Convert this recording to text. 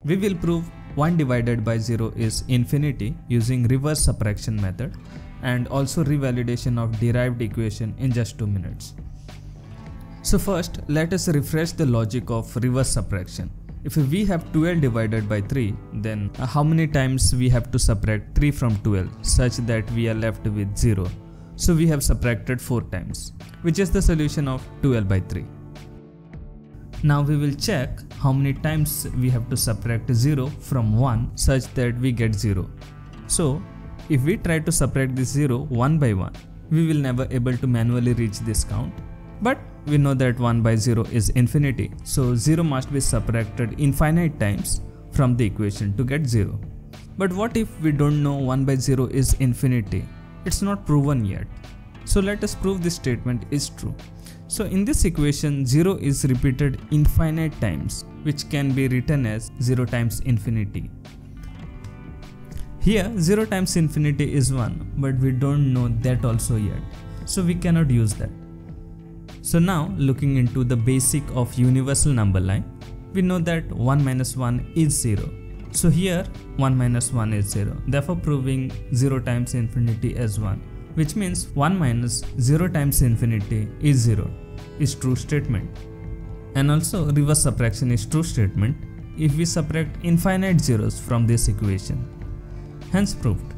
We will prove 1 divided by 0 is infinity using reverse subtraction method and also revalidation of derived equation in just 2 minutes. So first, let us refresh the logic of reverse subtraction. If we have 12 divided by 3, then how many times we have to subtract 3 from 12 such that we are left with 0. So we have subtracted 4 times, which is the solution of 12 by 3. Now we will check how many times we have to subtract 0 from 1 such that we get 0. So if we try to subtract this 0 one by one, we will never able to manually reach this count. But we know that 1 by 0 is infinity, so 0 must be subtracted infinite times from the equation to get 0. But what if we don't know 1 by 0 is infinity? It's not proven yet. So let us prove this statement is true. So in this equation, 0 is repeated infinite times, which can be written as 0 times infinity. Here 0 times infinity is 1, but we don't know that also yet, so we cannot use that. So now, looking into the basic of universal number line, we know that 1 minus 1 is 0. So here 1 minus 1 is 0, therefore proving 0 times infinity as 1, which means 1 minus 0 times infinity is 0 is true statement. And also reverse subtraction is true statement if we subtract infinite zeros from this equation. Hence proved.